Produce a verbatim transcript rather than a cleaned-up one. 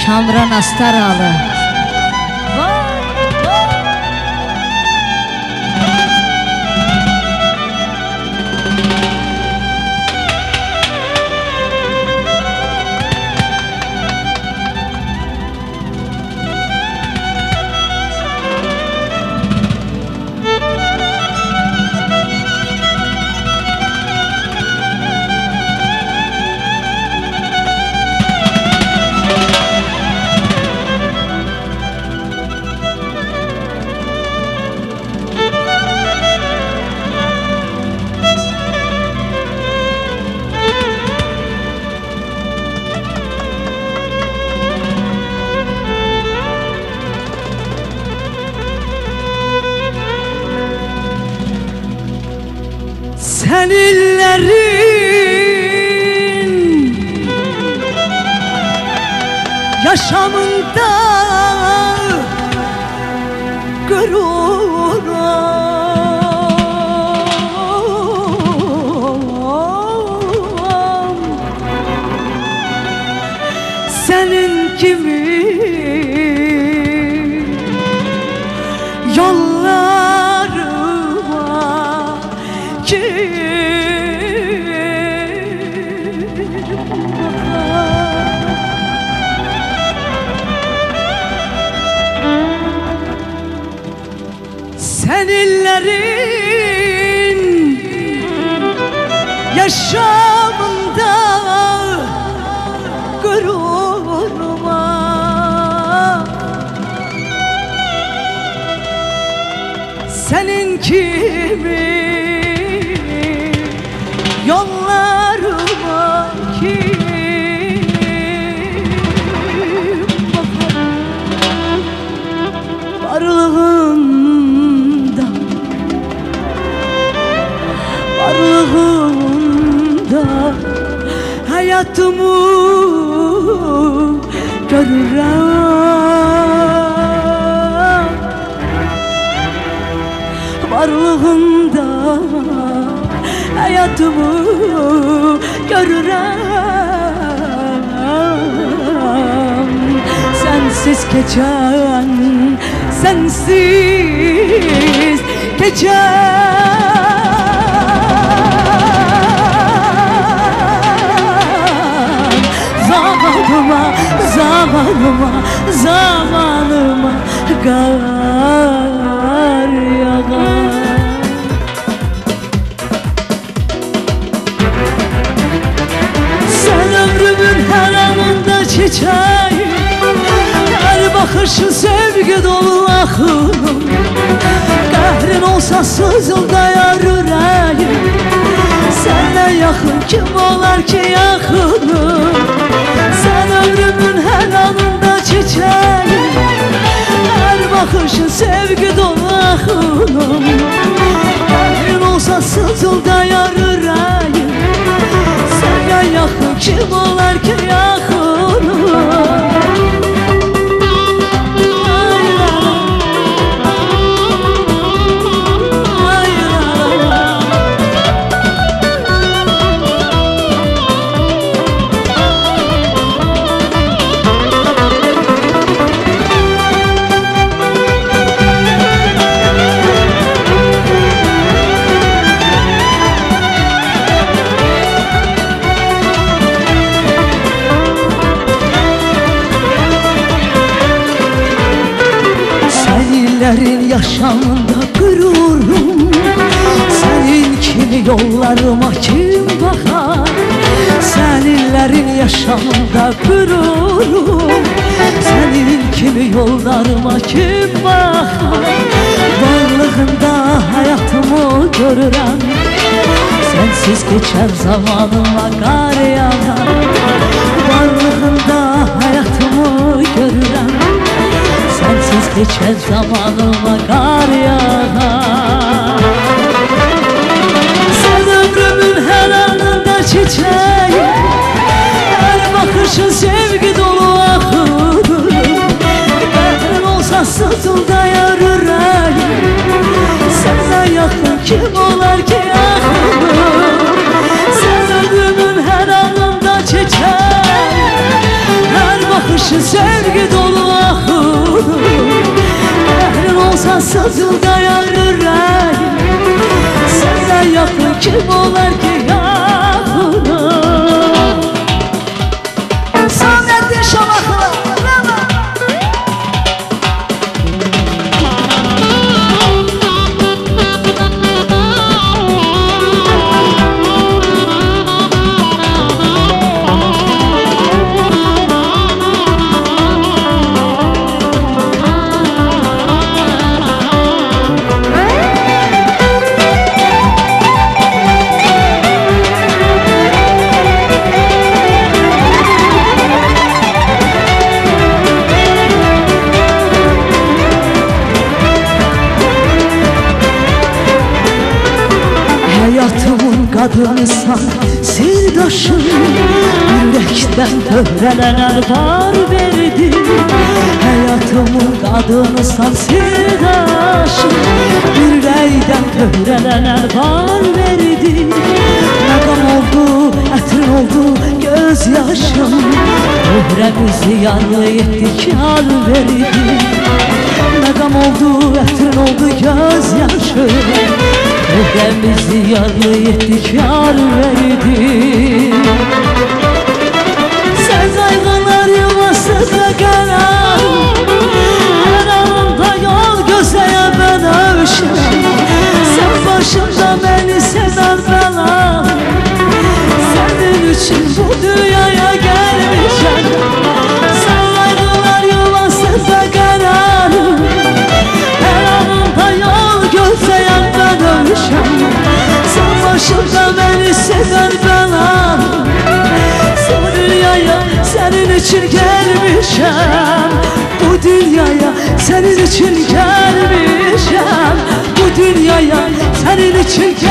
Kamran Astaralı. Sen illerin yaşamında gururum, senin gibi yollarıma kim sen illerin yaşamında gururuma senin kimi yollarıma kim bakar varlığında varlığında hayatımı görürüm varlığında hayatımı görürüm sensiz geçen sensiz geçen zamanıma zamanıma zamanıma kar yağar. Çiçeğim, her bakışın sevgi dolu akılım. Kahrin olsa sızıldayar yüreğim. Senden yakın kim olar ki yakınım? Sen ömrümün her anında çiçeğim, her bakışın sevgi dolu akılım. Kahrin olsa sızıldayar yüreğim. Senden yakın kim olar ki yakınım? Senin yaşamında gururum, senin kimi yollarıma kim bakar? Seninlerin yaşamında gururum, senin kimi yollarıma kim bakar? Varlığında hayatımı görürüm, sensiz geçer zamanıma kar yağar. Varlığında hayatımı görürüm, sensiz geçer zamanıma kar yağar. Sen ömrümün her anında çiçeğim, her bakışın sevgi dolu akılım. Kahrin olsa sızıldayar yüreğim. Senden yakın kim olar ki yakınım? Sen ömrümün her anında çiçeğim, her bakışın sevgi sızıldayan ürəyim Səndən yaxın kim olar ki yaxınım Saməddin Şamaxılı Hayatımın kadınısan sirdaşım Yürekten tövrelenen var verdi Hayatımın kadınısan sirdaşım Yürekten tövrelenen var verdi Məqam oldu, ətrin oldu gözyaşım Öhrəmizi yanlı etdik yar verdi Məqam oldu, ətrin oldu gözyaşım Öhrəmizi yarlı etdik yar verdi Sən qayğalar yuvasında qarar Hər anında yol gözləyə mən övşəm Sən başımda məni sevən bəlam Sənin üçün bu dünyaya gəlmişəm Sən qayğalar yuvasında qarar Hər anında yol gözləyən mən övşəm Sən başımda məni sevən bəlam Sən dünyaya sənin üçün gəlmişəm Bu dünyaya sənin üçün gəlmişəm Bu dünyaya sənin üçün gəlmişəm